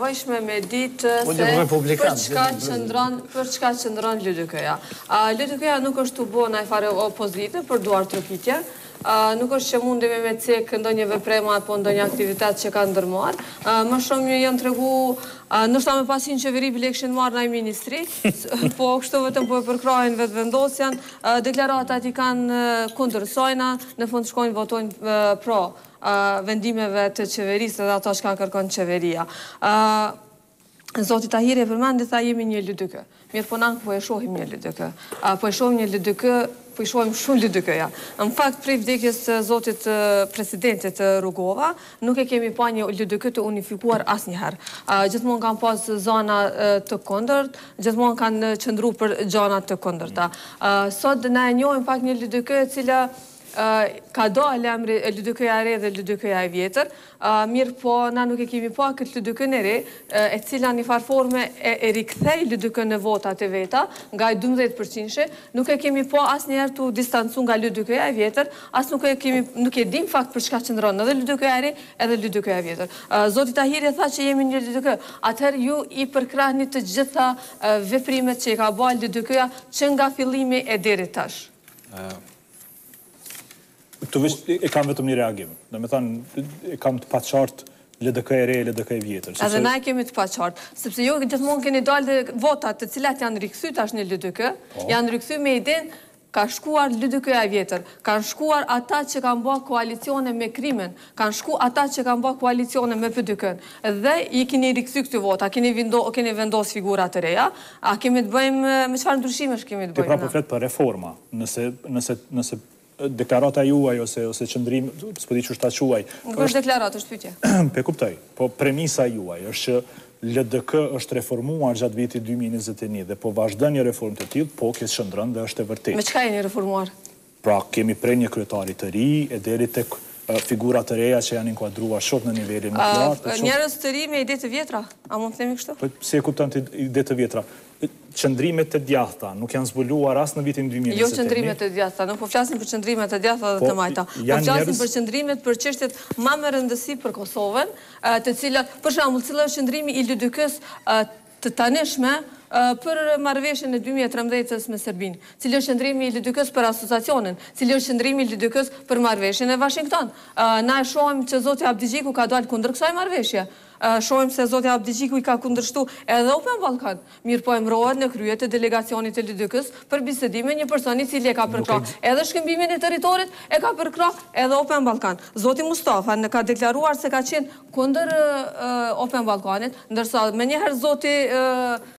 nevojshme me ditë se për çka qëndron LDK-ja. LDK-ja nuk është të bo në fare opozite për duar trokitje, nuk është që mundemi me cek ndonjë veprema apo ndonjë aktivitet që ka ndërmuar. Më shumë janë tregu nështë me pasin qeveri bile këshin marrë në ministri, po kështu vetëm po e përkrajnë vetë vendosjan, deklaratat i kanë kundërsojna, në fund shkojnë votojnë pro vendimeve të qeverisë dhe ato që ka kërkon qeveria. Zoti Tahiri e përmendi tha jemi një LDK. Mirë po nanë po e shohim një LDK. Po e shohim një LDK, po e shohim shumë LDK-ja. Në fakt, prej vdekjes të zotit presidentit Rugova, nuk e kemi pa një LDK të unifikuar asnjëherë. Gjithmonë kanë pas zona të kundërt, gjithmonë kanë qëndru për gjana të kundërta. Sot na e njohim pak një LDK e cila ka do emri LDK-ja e re dhe LDK-ja e vjetër, mirë po na nuk e kemi pa këtë LDK-n e re, e cila një farforme e rikthej LDK në votat e veta, nga 12%, nuk e kemi pa asë njerë të distancu nga LDK-ja e vjetër, asë nuk e dim fakt për çka qëndron edhe LDK-ja e re edhe LDK-ja e vjetër. Zoti Tahiri tha që jemi një LDK, atëherë ju i përkrahni të gjitha veprimet që i ka ba LDK-ja që nga fillimi e deri tash. Këtu e kam vetëm një reagim. Dhe me thanë, e kam të paqartë LDK e re e LDK e vjetër. Edhe na e kemi të paqartë, sepse ju gjithmonë keni dalë votat të cilat janë rikëthy tash në LDK, janë rikëthy me idin ka shkuar LDK-ja e vjetër, kanë shkuar ata që kanë bërë koalicione me krimen, kanë shku ata që kanë bërë koalicione me PDK-n, dhe i keni rikëthy këtë vota, keni vendos figurat të reja, a kemi të bëjmë, me çfarë ndryshimesh kemi të bëjmë? Ti pra po flet për reforma, nëse deklarata juaj ose qëndrim, s'po di që është ta quaj. Nuk është deklaratë, është pyetje. Pe kuptoj, po premisa juaj është që LDK është reformuar gjatë vitit 2021 dhe po vazhdon një reformë të tillë, po kjo qëndron dhe është e vërtetë. Me çka jeni reformuar? Pra kemi prej një kryetari të ri e deri tek figurat të reja që janë inkuadruar shumë në nivelin më të lartë. Njerëz të ri me ide të vjetra, a mund të themi kështu? Po si e kupton ti ide të vjetra? Qëndrimet të djathta nuk janë zbuluar as në vitin 2021. Jo qëndrimet të djathta, nuk po flasim për qëndrimet të djathta dhe të majta. Po flasim për qëndrimet për çështjet më me rëndësi për Kosovën, të cilat, për shembull, cili është qëndrimi i LDK-s të tanishme për marrëveshjen e 2013 me Serbinë, cili është qëndrimi i LDK-s për asociacionin, cili është qëndrimi i LDK-s për marrëveshjen e Washington. Na e shohim që zoti Abdigjiku ka dalë kundër kësaj marrëveshje. Shohim se zoti Abdigjiku i ka kundërshtu edhe Open Ballkan. Mirë po emrohet në krye të delegacionit të LDK-s për bisedime një person i cili e ka përkrah edhe shkëmbimin e territorit, e ka përkrah edhe Open Ballkan. Zoti Mustafa ka deklaruar se ka qenë kundër Open Ballkanit, ndërsa menjëherë zoti